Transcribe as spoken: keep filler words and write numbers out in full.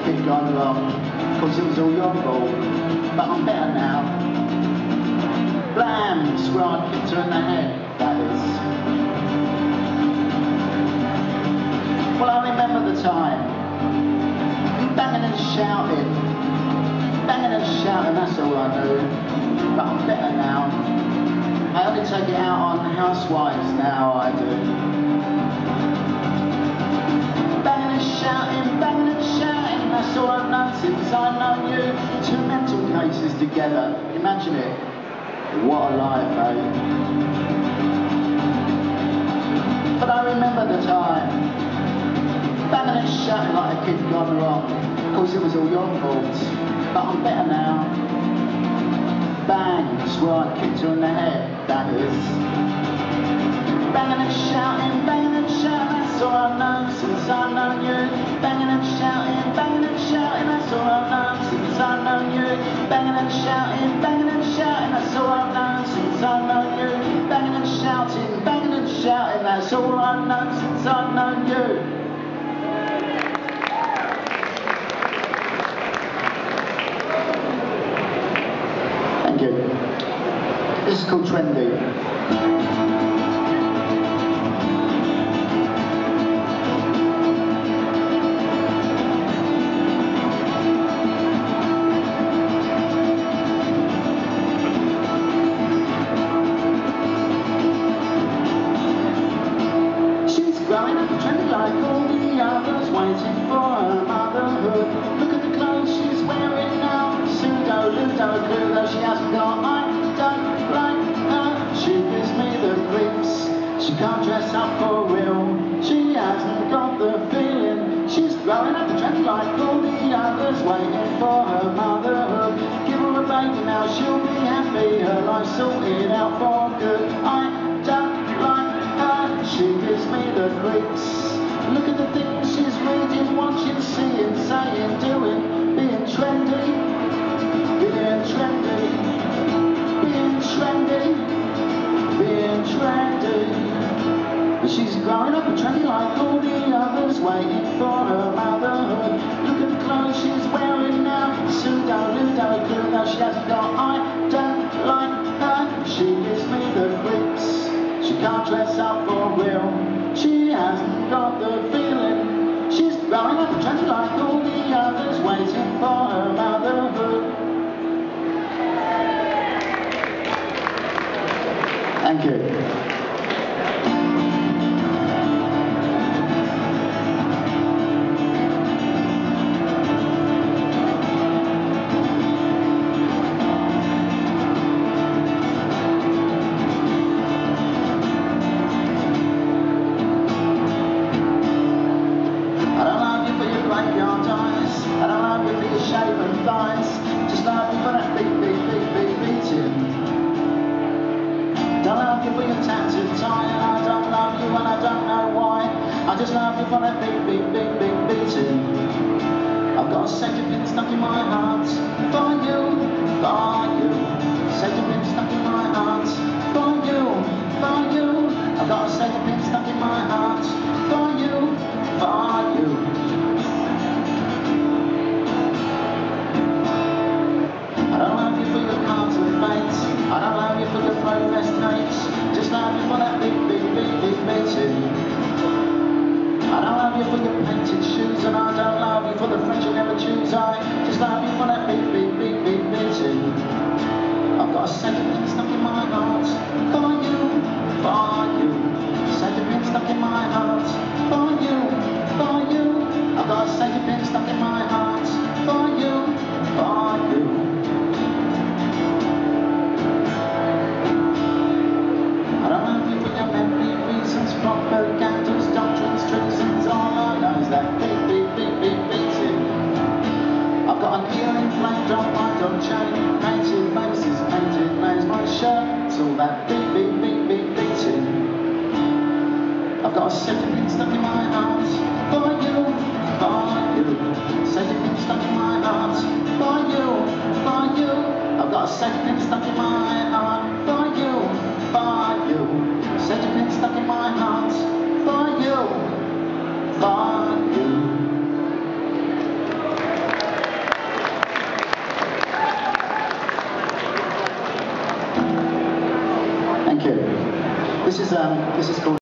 kid gone wrong, cause it was all your fault, but I'm better now. Blam, swear I kicked her in the head, that is. Well, I remember the time, banging and shouting, banging and shouting, that's all I knew, but I'm better now. I only take it out on housewives now, I do. Banging and shouting, banging and shouting, that's all I've known since I've known you. Two mental cases together, imagine it. What a life, eh? But I remember the time, banging and shouting like a kid gone wrong, cause it was all your fault, but I'm better now. Bang, swear I kicked her in the head, that is. Banging and shouting, banging and shouting, that's all I've known since I've known you. Banging and shouting, banging and shouting, that's all I've known since I've known you. Banging and shouting, banging and shouting, that's all I've known since I've known you. Banging and shouting, banging and shouting, that's all I've known since I've known you. Thank you. This is called Trendy. Growing up trendy like all the others, waiting for her motherhood. Look at the clothes she's wearing now, pseudo, ludo, clue, though she hasn't got. I don't like her, she gives me the creeps. She can't dress up for real, she hasn't got the feeling. She's growing up trendy like all the others, waiting for her motherhood. Give her a baby now, she'll be happy, her life's sorted out for good. I don't like her, she gives me the creeps. Look at the things she's reading, watching, seeing, saying, doing, being trendy, being trendy, being trendy, being trendy. But she's growing up trendy like all the others, waiting for her motherhood. Look at the clothes she's wearing now, pseudo, ludo, clue, though she hasn't got. I don't like her, she gives me the creeps. She can't dress up for real, she hasn't got the feeling. She's growing up trendy like all the others, waiting for her motherhood. Thank you. I don't love you for your shaven thighs, just love you for that beat, beat, beat, beat, beating. Don't love you for your tattooed tie, and I don't love you and I don't know why. I just love you for that beat, beat, beat, beat, beating. I've got a safety pin stuck in my heart, for you, for you. Safety pin stuck in my heart, for you, for you. I've got a safety pin stuck in my heart, for you, for you. I don't love you for your cards and fates, I don't love you for your procrastinates, just love you for that big, big, big, big beating. I don't love you for your painted shoes, and I don't love you for the friends you never choose. I just love you for that big, big, big, big beating. I've got a sentiment stuck in my heart, for you, for you. Sentiment stuck in my heart, for you, for you. I've got a sentiment stuck in my heart, for you, for you. Propagandas, doctrines, treasons, all I know is that beat, beat, beat, beat, beating. I've got an earring flanked on my dog chain, painted faces, painted names, my shirt, it's all that beat, beat, beat, beat, beating. I've got a safety pin stuck in my heart, for you, for you. Safety pin stuck in my heart, for you, for you. I've got a safety pin stuck in my heart, for you, for you. Safety pin stuck in my heart, for you, for you. Thank you. This is um, this is called.